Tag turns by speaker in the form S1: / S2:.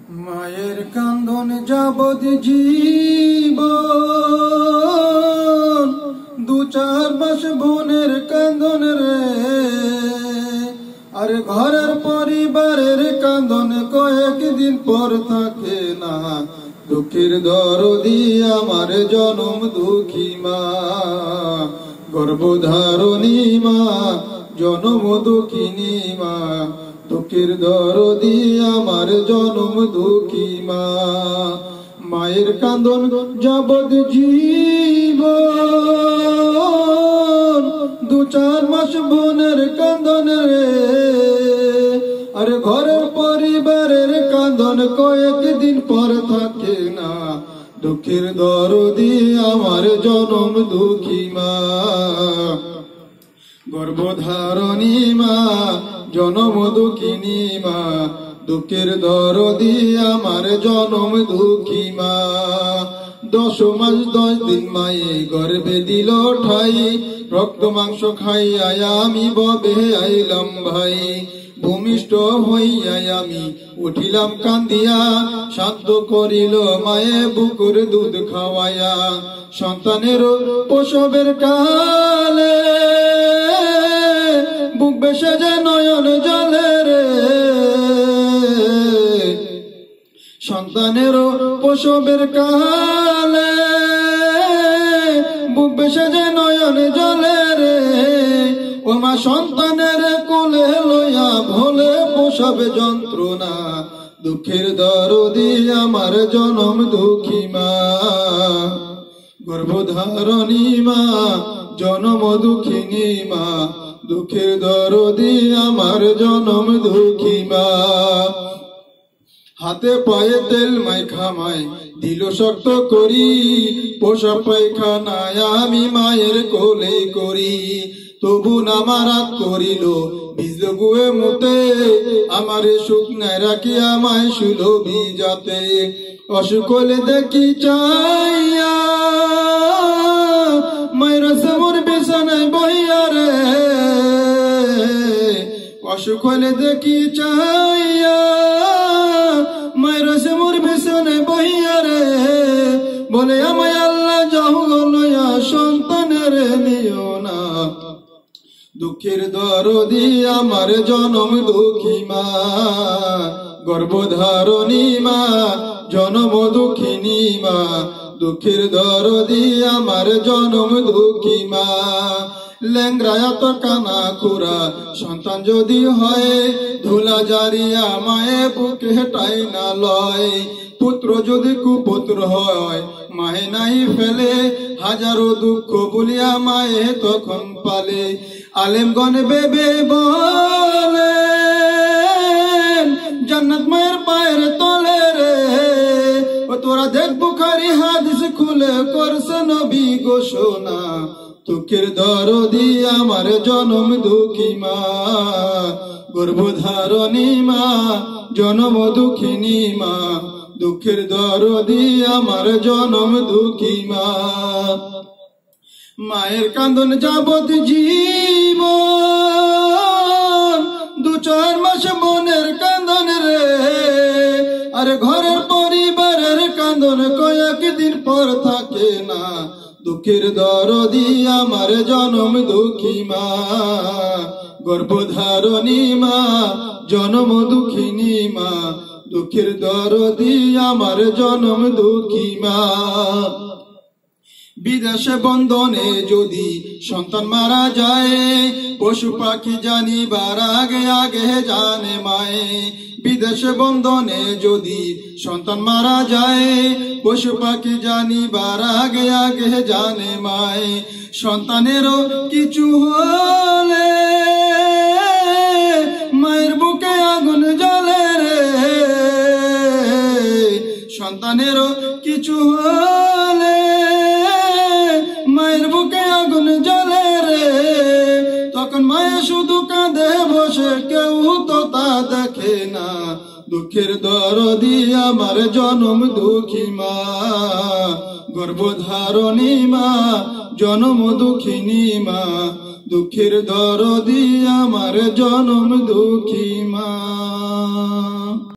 S1: মায়ের কান্দন যাবৎ জীবন, 2-4 মাস বোনের কান্দন রে। আর ঘরের পরিবারের কান্দন কয়েকদিন পর থাকে না। দুঃখের দরদি আমার জনম দুঃখী মা, গর্ভধারণী মা, জনম দুঃখিনী মা। দুঃখের দরদি আমার জনম দুঃখী মা। মায়ের কান্দন যাবৎ জীবন, 2-4 মাস বোনের কান্দন রে। আর ঘরের পরিবারের কান্দন কয়েকদিন পর থাকে না। দুঃখের দরদি আমার জনম দুঃখী মা, গর্ভধারণী মা, জনম দুঃখিনী মা। দুঃখের দরদি আমার জনম দুঃখী মা। 10 মাস 10 দিন মায়ে গর্ভে দিল ঠাই, রক্ত মাংস খাইয়া আমি ববে আইলাম ভাই। ভূমিষ্ঠ হইয়া আমি উঠিলাম কান্দিয়া, শান্ত করিল মায়ে বুকুর দুধ খাওয়াইয়া। সন্তানের প্রসবের কালে বুক বেসে যে নয়ন জলে রে। সন্তানের প্রসবের কালে বুক বেসে যে নয়ন জলে রে। ও মা সন্তানের কোলে লইয়া ভোলে প্রসব যন্ত্রণা। দুঃখের দরদি আমার জনম দুঃখী মা, গর্ভধারণী মা, জনম দুঃখিনী মা। দুঃখের দরদি আমার জনম দুঃখী মা। হাতে পায়ে তেল মাইখামাই দিল শক্ত করি, প্রসব পায়খানায় আমি মায়ের কোলে করি। তবু নামারাত করিল ভিজল গুয়ে মুতে, আমারে শুকনায় রাখি আমায় সুলভি যাতে। অসুখ হলে দেখি চাইয়া মায়ের মোর বিছানায় বইয়া রে। অসুখ হলে দেখি চাইয়া মায়ের মোর বিছানায় বইয়া রে। বলে আমায় আল্লাহ যাও লইয়া সন্তানের নিও না। দুঃখের দরদি আমার জনম দুঃখী মা, গর্ভধারণী মা, জনম দুঃখিনী মা। দুঃখের দরদি আমার জনম দুঃখী মা। ল্যাংরায়াত কানা খুরা সন্তান যদি হয়, ধুলা জারিয়া মায়ে বুকে টাই না লয়। পুত্র যদি কুপুত্র হয় মায়ে নাই ফেলে, হাজারো দুঃখ বলিয়া মায়ে তখন পালে। আলেমগণ বেবে বলে জান্নাত মায়ের পায়ের তলে রে। ও তোরা দেখ বুখারী হাদিস খুলে করছে নবী ঘোষণা। দুঃখের দরদি আমার জনম দুঃখী মা, গর্ভধারণী মা, জনম দুঃখিনী মা। দুঃখের দরদি আমার জনম দুঃখী মা। মায়ের কান্দন যাবৎ জীবন, 2-4 মাস বোনের কান্দন রে। আর ঘরের পরিবারের কান্দন কয়েকদিন পর থাকে না। দুঃখের দরদি আমার জনম দুঃখী মা, গর্ভধারণী মা, জনম দুঃখিনী মা। দুঃখের দরদি আমার জনম দুঃখী মা। বিদেশে বন্ধনে যদি সন্তান মারা যায়, পশু পাখি জানিবার আগে আগে জানে মায়ে। বিদেশে বন্ধনে যদি সন্তান মারা যায়, পশু পাখি জানিবার আগে আগে জানে মায়ে। সন্তানেরও কিছু হলে মায়ের বুকে আগুন জ্বলে রে। সন্তানেরও কিছু হলে মায়ের বুকে আগুন জ্বলে রে। তখন মায়ে শুধু কাঁদে বসে, কেউ তো তা দেখে না। দুঃখের দরদি আমার জনম দুঃখী মা, গর্ভধারণী মা, জনম দুঃখিনী মা। দুঃখের দরদি আমার জনম দুঃখী মা।